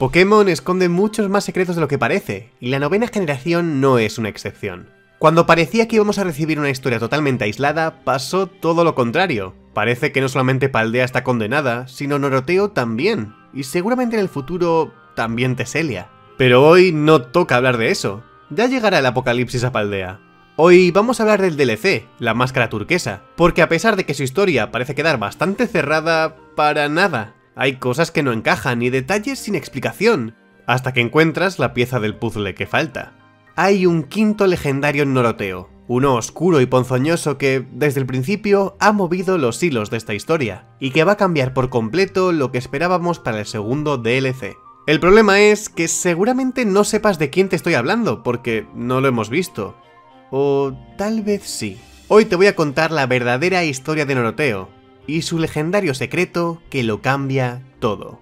Pokémon esconde muchos más secretos de lo que parece, y la novena generación no es una excepción. Cuando parecía que íbamos a recibir una historia totalmente aislada, pasó todo lo contrario. Parece que no solamente Paldea está condenada, sino Noroteo también, y seguramente en el futuro también Teselia. Pero hoy no toca hablar de eso, ya llegará el apocalipsis a Paldea. Hoy vamos a hablar del DLC, la máscara turquesa, porque a pesar de que su historia parece quedar bastante cerrada, para nada. Hay cosas que no encajan y detalles sin explicación, hasta que encuentras la pieza del puzzle que falta. Hay un quinto legendario en Noroteo, uno oscuro y ponzoñoso que, desde el principio, ha movido los hilos de esta historia, y que va a cambiar por completo lo que esperábamos para el segundo DLC. El problema es que seguramente no sepas de quién te estoy hablando, porque no lo hemos visto. O tal vez sí. Hoy te voy a contar la verdadera historia de Noroteo, y su legendario secreto que lo cambia todo.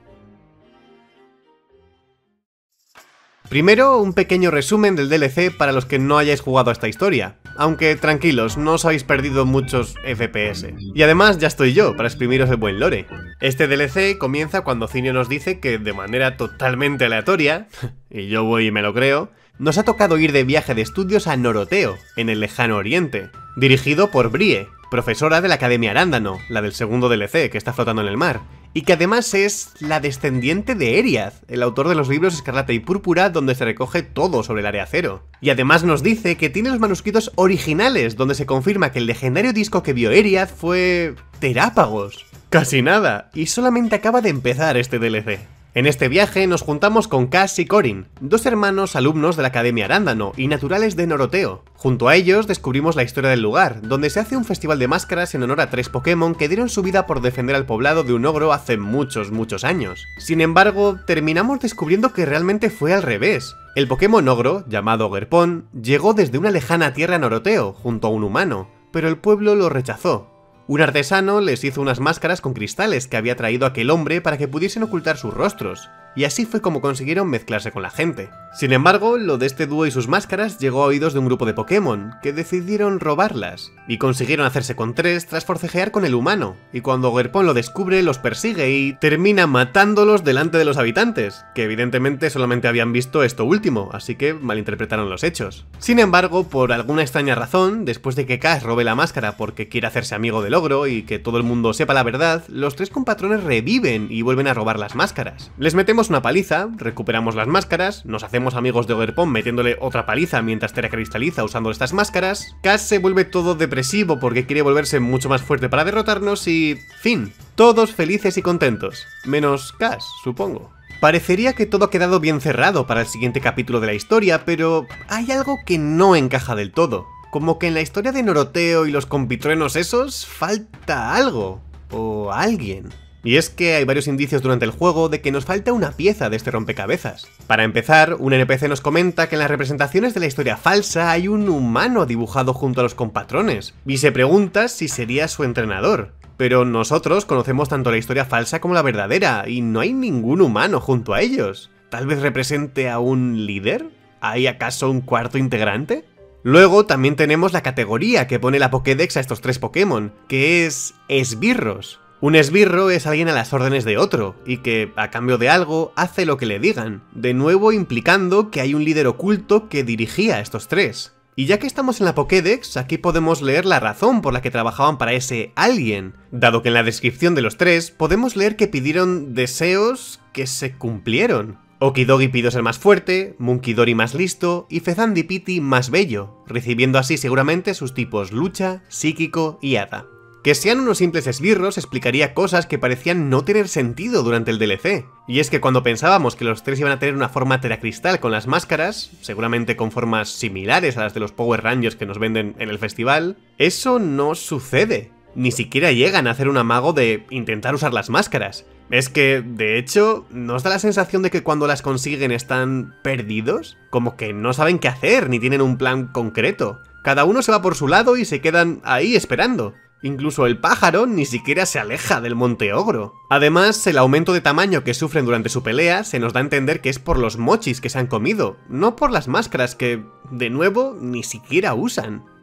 Primero, un pequeño resumen del DLC para los que no hayáis jugado a esta historia, aunque tranquilos, no os habéis perdido muchos FPS. Y además ya estoy yo, para exprimiros el buen lore. Este DLC comienza cuando Zinio nos dice que de manera totalmente aleatoria, y yo voy y me lo creo, nos ha tocado ir de viaje de estudios a Noroteo, en el lejano oriente, dirigido por Brie, profesora de la Academia Arándano, la del segundo DLC que está flotando en el mar, y que además es la descendiente de Eriath, el autor de los libros Escarlata y Púrpura donde se recoge todo sobre el Área Cero. Y además nos dice que tiene los manuscritos originales donde se confirma que el legendario disco que vio Eriath fue... Terápagos. Casi nada, y solamente acaba de empezar este DLC. En este viaje nos juntamos con Cass y Corin, dos hermanos alumnos de la Academia Arándano y naturales de Noroteo. Junto a ellos descubrimos la historia del lugar, donde se hace un festival de máscaras en honor a 3 Pokémon que dieron su vida por defender al poblado de un ogro hace muchos años. Sin embargo, terminamos descubriendo que realmente fue al revés. El Pokémon ogro, llamado Ogerpon, llegó desde una lejana tierra a Noroteo, junto a un humano, pero el pueblo lo rechazó. Un artesano les hizo unas máscaras con cristales que había traído aquel hombre para que pudiesen ocultar sus rostros, y así fue como consiguieron mezclarse con la gente. Sin embargo, lo de este dúo y sus máscaras llegó a oídos de un grupo de Pokémon, que decidieron robarlas, y consiguieron hacerse con 3 tras forcejear con el humano, y cuando Ogerpon lo descubre los persigue y termina matándolos delante de los habitantes, que evidentemente solamente habían visto esto último, así que malinterpretaron los hechos. Sin embargo, por alguna extraña razón, después de que Cass robe la máscara porque quiere hacerse amigo del ogro y que todo el mundo sepa la verdad, los 3 compatrones reviven y vuelven a robar las máscaras. Les metemos una paliza, recuperamos las máscaras, nos hacemos amigos de Ogerpon metiéndole otra paliza mientras Tera cristaliza usando estas máscaras, Cass se vuelve todo depresivo porque quiere volverse mucho más fuerte para derrotarnos y... fin, todos felices y contentos, menos Cass, supongo. Parecería que todo ha quedado bien cerrado para el siguiente capítulo de la historia, pero hay algo que no encaja del todo. Como que en la historia de Noroteo y los compitruenos esos falta algo, o alguien. Y es que hay varios indicios durante el juego de que nos falta una pieza de este rompecabezas. Para empezar, un NPC nos comenta que en las representaciones de la historia falsa hay un humano dibujado junto a los compatrones, y se pregunta si sería su entrenador. Pero nosotros conocemos tanto la historia falsa como la verdadera, y no hay ningún humano junto a ellos. ¿Tal vez represente a un líder? ¿Hay acaso un cuarto integrante? Luego también tenemos la categoría que pone la Pokédex a estos 3 Pokémon, que es esbirros. Un esbirro es alguien a las órdenes de otro, y que, a cambio de algo, hace lo que le digan, de nuevo implicando que hay un líder oculto que dirigía a estos 3. Y ya que estamos en la Pokédex, aquí podemos leer la razón por la que trabajaban para ese alguien, dado que en la descripción de los 3 podemos leer que pidieron deseos que se cumplieron. Okidogi pidió ser más fuerte, Munkidori más listo y Fezandipiti más bello, recibiendo así seguramente sus tipos lucha, psíquico y hada. Que sean unos simples esbirros explicaría cosas que parecían no tener sentido durante el DLC. Y es que cuando pensábamos que los 3 iban a tener una forma teracristal con las máscaras, seguramente con formas similares a las de los Power Rangers que nos venden en el festival, eso no sucede. Ni siquiera llegan a hacer un amago de intentar usar las máscaras. Es que, de hecho, ¿nos da la sensación de que cuando las consiguen están perdidos? Como que no saben qué hacer, ni tienen un plan concreto. Cada uno se va por su lado y se quedan ahí esperando. Incluso el pájaro ni siquiera se aleja del Monte Ogro. Además, el aumento de tamaño que sufren durante su pelea se nos da a entender que es por los mochis que se han comido, no por las máscaras que, de nuevo, ni siquiera usan.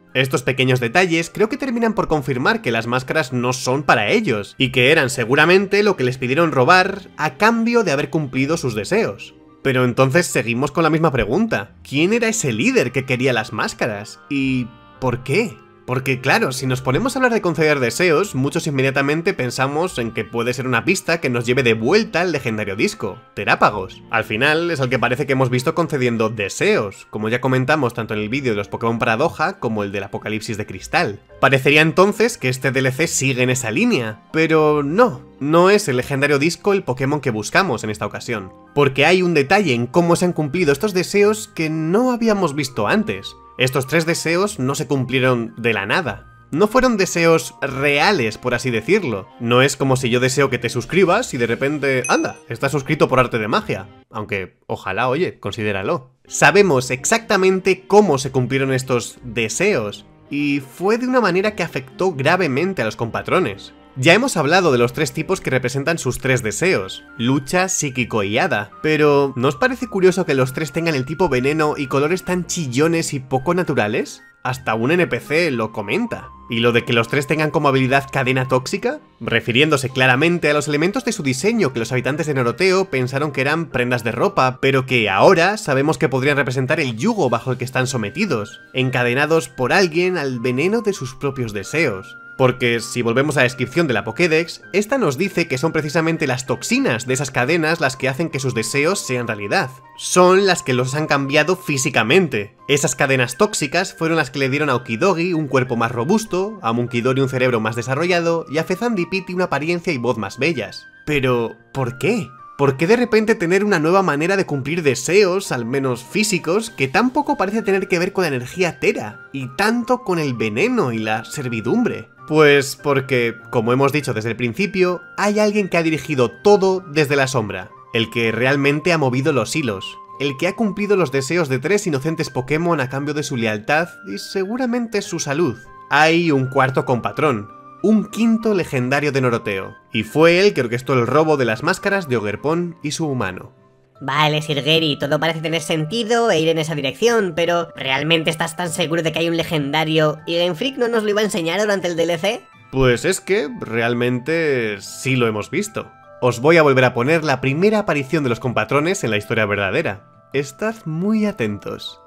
Estos pequeños detalles creo que terminan por confirmar que las máscaras no son para ellos, y que eran seguramente lo que les pidieron robar a cambio de haber cumplido sus deseos. Pero entonces seguimos con la misma pregunta. ¿Quién era ese líder que quería las máscaras? ¿Y por qué? Porque claro, si nos ponemos a hablar de conceder deseos, muchos inmediatamente pensamos en que puede ser una pista que nos lleve de vuelta al legendario disco, Terápagos. Al final es el que parece que hemos visto concediendo deseos, como ya comentamos tanto en el vídeo de los Pokémon Paradoja como el del Apocalipsis de Cristal. Parecería entonces que este DLC sigue en esa línea, pero no es el legendario disco el Pokémon que buscamos en esta ocasión. Porque hay un detalle en cómo se han cumplido estos deseos que no habíamos visto antes. Estos 3 deseos no se cumplieron de la nada. No fueron deseos reales, por así decirlo. No es como si yo deseo que te suscribas y de repente, ¡anda!, estás suscrito por arte de magia. Aunque, ojalá, oye, considéralo. Sabemos exactamente cómo se cumplieron estos deseos, y fue de una manera que afectó gravemente a los compatrones. Ya hemos hablado de los 3 tipos que representan sus 3 deseos, lucha, psíquico y hada, pero ¿no os parece curioso que los 3 tengan el tipo veneno y colores tan chillones y poco naturales? Hasta un NPC lo comenta. ¿Y lo de que los 3 tengan como habilidad cadena tóxica? Refiriéndose claramente a los elementos de su diseño que los habitantes de Noroteo pensaron que eran prendas de ropa, pero que ahora sabemos que podrían representar el yugo bajo el que están sometidos, encadenados por alguien al veneno de sus propios deseos. Porque si volvemos a la descripción de la Pokédex, esta nos dice que son precisamente las toxinas de esas cadenas las que hacen que sus deseos sean realidad. Son las que los han cambiado físicamente. Esas cadenas tóxicas fueron las que le dieron a Okidogi un cuerpo más robusto, a Munkidori un cerebro más desarrollado y a Fezandipiti una apariencia y voz más bellas. Pero, ¿por qué? ¿Por qué de repente tener una nueva manera de cumplir deseos, al menos físicos, que tampoco parece tener que ver con la energía Tera, y tanto con el veneno y la servidumbre? Pues porque, como hemos dicho desde el principio, hay alguien que ha dirigido todo desde la sombra, el que realmente ha movido los hilos, el que ha cumplido los deseos de 3 inocentes Pokémon a cambio de su lealtad y seguramente su salud. Hay un cuarto compatrón, un quinto legendario de Noroteo, y fue él que orquestó el robo de las máscaras de Ogerpon y su humano. Vale, Sir Gary, todo parece tener sentido e ir en esa dirección, pero ¿realmente estás tan seguro de que hay un legendario y Game Freak no nos lo iba a enseñar durante el DLC? Pues es que realmente sí lo hemos visto. Os voy a volver a poner la primera aparición de los compatrones en la historia verdadera. Estad muy atentos.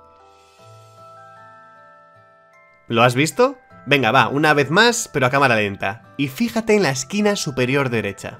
¿Lo has visto? Venga, va, una vez más, pero a cámara lenta. Y fíjate en la esquina superior derecha.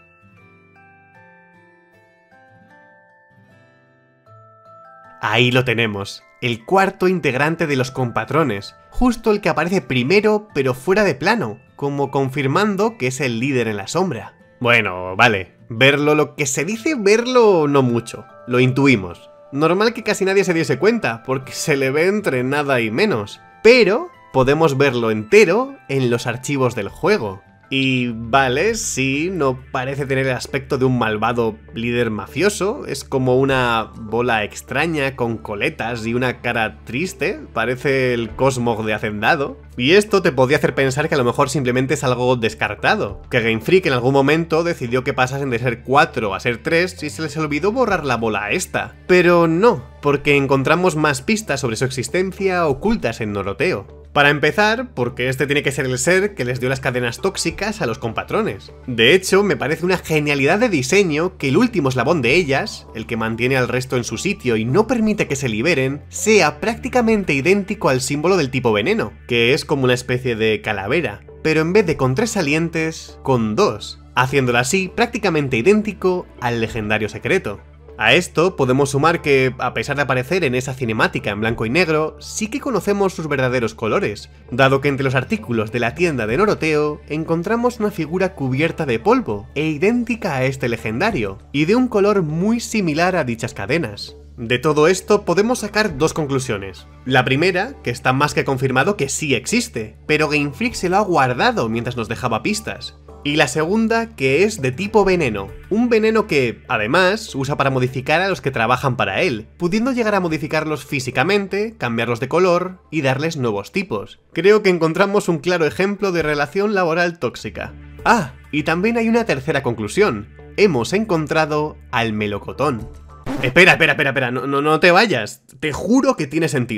Ahí lo tenemos, el cuarto integrante de los compatrones, justo el que aparece primero pero fuera de plano, como confirmando que es el líder en la sombra. Bueno, vale, verlo, lo que se dice verlo no mucho, lo intuimos. Normal que casi nadie se diese cuenta, porque se le ve entre nada y menos, pero podemos verlo entero en los archivos del juego. Y vale, sí, no parece tener el aspecto de un malvado líder mafioso, es como una bola extraña con coletas y una cara triste, parece el Cosmog de Hacendado. Y esto te podría hacer pensar que a lo mejor simplemente es algo descartado, que Game Freak en algún momento decidió que pasasen de ser 4 a ser 3 y se les olvidó borrar la bola esta. Pero no, porque encontramos más pistas sobre su existencia ocultas en Noroteo. Para empezar, porque este tiene que ser el ser que les dio las cadenas tóxicas a los compatrones. De hecho, me parece una genialidad de diseño que el último eslabón de ellas, el que mantiene al resto en su sitio y no permite que se liberen, sea prácticamente idéntico al símbolo del tipo veneno, que es como una especie de calavera, pero en vez de con 3 salientes, con 2, haciéndolo así prácticamente idéntico al legendario secreto. A esto podemos sumar que, a pesar de aparecer en esa cinemática en blanco y negro, sí que conocemos sus verdaderos colores, dado que entre los artículos de la tienda de Noroteo encontramos una figura cubierta de polvo e idéntica a este legendario, y de un color muy similar a dichas cadenas. De todo esto podemos sacar 2 conclusiones. La primera, que está más que confirmado que sí existe, pero Game Freak se lo ha guardado mientras nos dejaba pistas. Y la segunda, que es de tipo veneno, un veneno que, además, usa para modificar a los que trabajan para él, pudiendo llegar a modificarlos físicamente, cambiarlos de color y darles nuevos tipos. Creo que encontramos un claro ejemplo de relación laboral tóxica. Ah, y también hay una tercera conclusión. Hemos encontrado al melocotón. Espera, no te vayas, te juro que tiene sentido.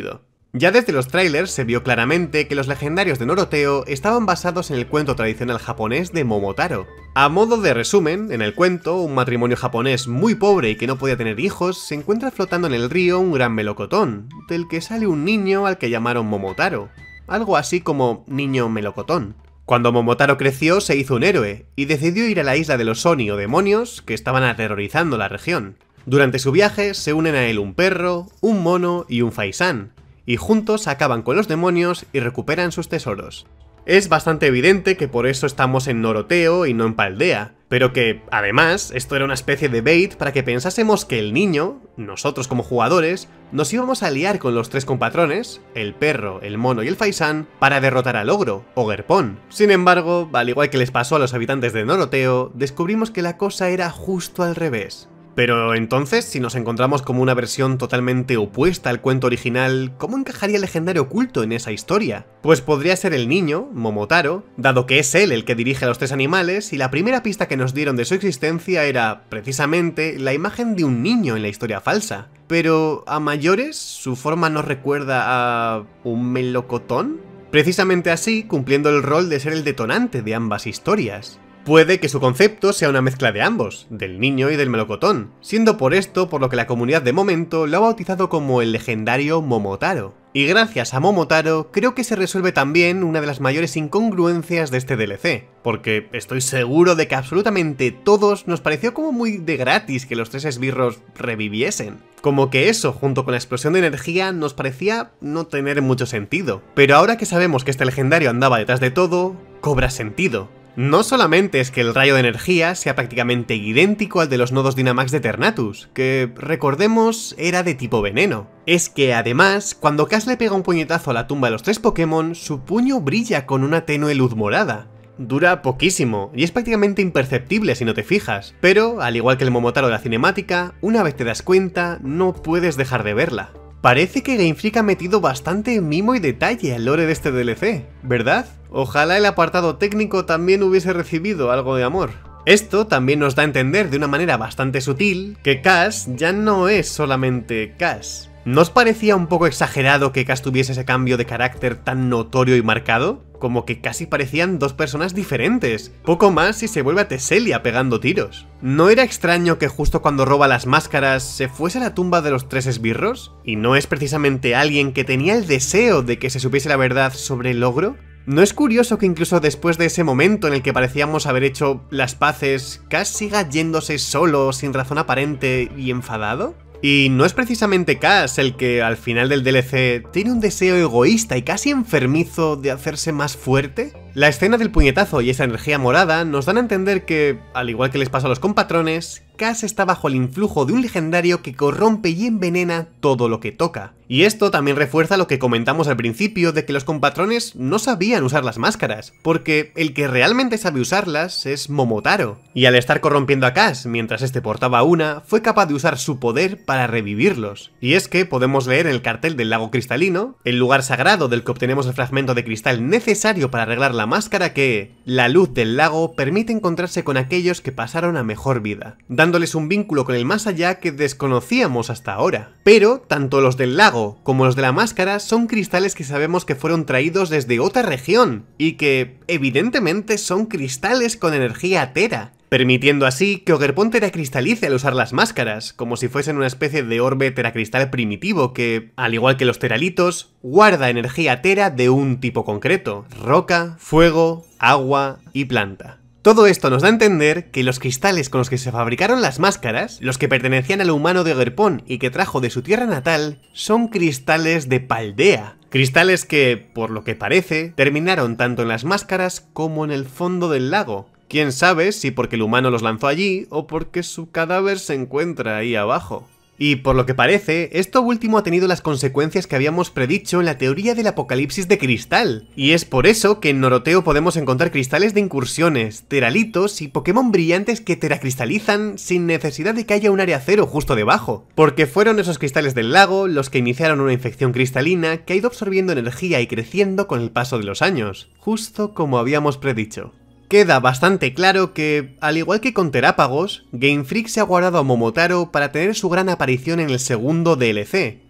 Ya desde los trailers se vio claramente que los legendarios de Noroteo estaban basados en el cuento tradicional japonés de Momotaro. A modo de resumen, en el cuento, un matrimonio japonés muy pobre y que no podía tener hijos se encuentra flotando en el río un gran melocotón, del que sale un niño al que llamaron Momotaro. Algo así como niño melocotón. Cuando Momotaro creció se hizo un héroe y decidió ir a la isla de los Oni o demonios que estaban aterrorizando la región. Durante su viaje se unen a él un perro, un mono y un faisán, y juntos acaban con los demonios y recuperan sus tesoros. Es bastante evidente que por eso estamos en Noroteo y no en Paldea, pero que, además, esto era una especie de bait para que pensásemos que el niño, nosotros como jugadores, nos íbamos a liar con los tres compatrones, el perro, el mono y el faisán, para derrotar al ogro, Ogerpon. Sin embargo, al igual que les pasó a los habitantes de Noroteo, descubrimos que la cosa era justo al revés. Pero entonces, si nos encontramos como una versión totalmente opuesta al cuento original, ¿cómo encajaría el legendario oculto en esa historia? Pues podría ser el niño, Momotaro, dado que es él el que dirige a los tres animales y la primera pista que nos dieron de su existencia era, precisamente, la imagen de un niño en la historia falsa. Pero, a mayores, ¿su forma nos recuerda a un melocotón? Precisamente así, cumpliendo el rol de ser el detonante de ambas historias. Puede que su concepto sea una mezcla de ambos, del niño y del melocotón, siendo por esto por lo que la comunidad de momento lo ha bautizado como el legendario Momotaro. Y gracias a Momotaro creo que se resuelve también una de las mayores incongruencias de este DLC, porque estoy seguro de que absolutamente todos nos pareció como muy de gratis que los tres esbirros reviviesen. Como que eso, junto con la explosión de energía, nos parecía no tener mucho sentido. Pero ahora que sabemos que este legendario andaba detrás de todo, cobra sentido. No solamente es que el rayo de energía sea prácticamente idéntico al de los nodos Dynamax de Eternatus, que, recordemos, era de tipo veneno. Es que además, cuando Cass le pega un puñetazo a la tumba de los tres Pokémon, su puño brilla con una tenue luz morada. Dura poquísimo, y es prácticamente imperceptible si no te fijas, pero, al igual que el Momotaro de la cinemática, una vez te das cuenta, no puedes dejar de verla. Parece que Game Freak ha metido bastante mimo y detalle al lore de este DLC, ¿verdad? Ojalá el apartado técnico también hubiese recibido algo de amor. Esto también nos da a entender de una manera bastante sutil que Cass ya no es solamente Cass. ¿No os parecía un poco exagerado que Cass tuviese ese cambio de carácter tan notorio y marcado? Como que casi parecían dos personas diferentes. Poco más si se vuelve a Teselia pegando tiros. ¿No era extraño que justo cuando roba las máscaras se fuese a la tumba de los tres esbirros? ¿Y no es precisamente alguien que tenía el deseo de que se supiese la verdad sobre el ogro? ¿No es curioso que incluso después de ese momento en el que parecíamos haber hecho las paces, Cass siga yéndose solo, sin razón aparente y enfadado? ¿Y no es precisamente Cass el que al final del DLC tiene un deseo egoísta y casi enfermizo de hacerse más fuerte? La escena del puñetazo y esa energía morada nos dan a entender que, al igual que les pasa a los compatrones, Cass está bajo el influjo de un legendario que corrompe y envenena todo lo que toca. Y esto también refuerza lo que comentamos al principio de que los compatrones no sabían usar las máscaras, porque el que realmente sabe usarlas es Momotaro. Y al estar corrompiendo a Cass mientras este portaba una, fue capaz de usar su poder para revivirlos. Y es que podemos leer en el cartel del lago cristalino, el lugar sagrado del que obtenemos el fragmento de cristal necesario para arreglar la máscara, que la luz del lago permite encontrarse con aquellos que pasaron a mejor vida, dándoles un vínculo con el más allá que desconocíamos hasta ahora. Pero tanto los del lago como los de la máscara son cristales que sabemos que fueron traídos desde otra región y que evidentemente son cristales con energía Tera, permitiendo así que Ogerpon teracristalice al usar las máscaras, como si fuesen una especie de orbe teracristal primitivo que, al igual que los teralitos, guarda energía Tera de un tipo concreto: roca, fuego, agua y planta. Todo esto nos da a entender que los cristales con los que se fabricaron las máscaras, los que pertenecían al humano de Ogerpon y que trajo de su tierra natal, son cristales de Paldea. Cristales que, por lo que parece, terminaron tanto en las máscaras como en el fondo del lago. Quién sabe si porque el humano los lanzó allí o porque su cadáver se encuentra ahí abajo. Y por lo que parece, esto último ha tenido las consecuencias que habíamos predicho en la teoría del apocalipsis de cristal. Y es por eso que en Noroteo podemos encontrar cristales de incursiones, teralitos y Pokémon brillantes que teracristalizan sin necesidad de que haya un área cero justo debajo. Porque fueron esos cristales del lago los que iniciaron una infección cristalina que ha ido absorbiendo energía y creciendo con el paso de los años, justo como habíamos predicho. Queda bastante claro que, al igual que con Terápagos, Game Freak se ha guardado a Momotaro para tener su gran aparición en el segundo DLC.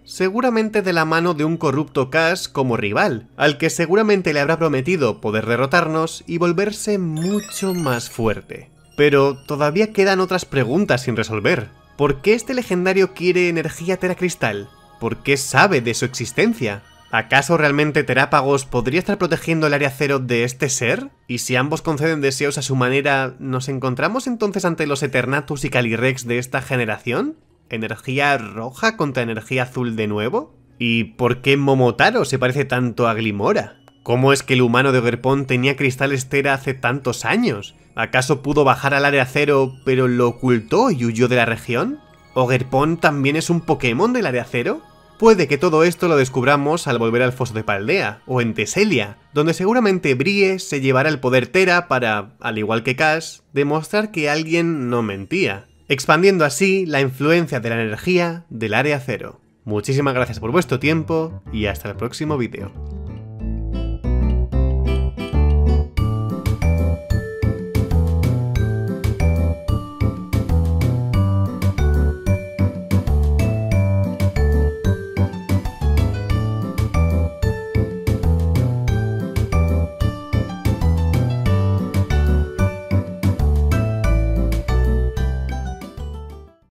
seguramente de la mano de un corrupto Cass como rival, al que seguramente le habrá prometido poder derrotarnos y volverse mucho más fuerte. Pero todavía quedan otras preguntas sin resolver. ¿Por qué este legendario quiere energía teracristal? ¿Por qué sabe de su existencia? ¿Acaso realmente Terápagos podría estar protegiendo el Área Cero de este ser? ¿Y si ambos conceden deseos a su manera, nos encontramos entonces ante los Eternatus y Calyrex de esta generación? ¿Energía roja contra energía azul de nuevo? ¿Y por qué Momotaro se parece tanto a Glimora? ¿Cómo es que el humano de Ogerpon tenía cristal Estera hace tantos años? ¿Acaso pudo bajar al Área Cero pero lo ocultó y huyó de la región? ¿Ogerpon también es un Pokémon del Área Cero? Puede que todo esto lo descubramos al volver al Foso de Paldea, o en Teselia, donde seguramente Brie se llevará el poder Tera para, al igual que Cass, demostrar que alguien no mentía, expandiendo así la influencia de la energía del Área Cero. Muchísimas gracias por vuestro tiempo y hasta el próximo vídeo.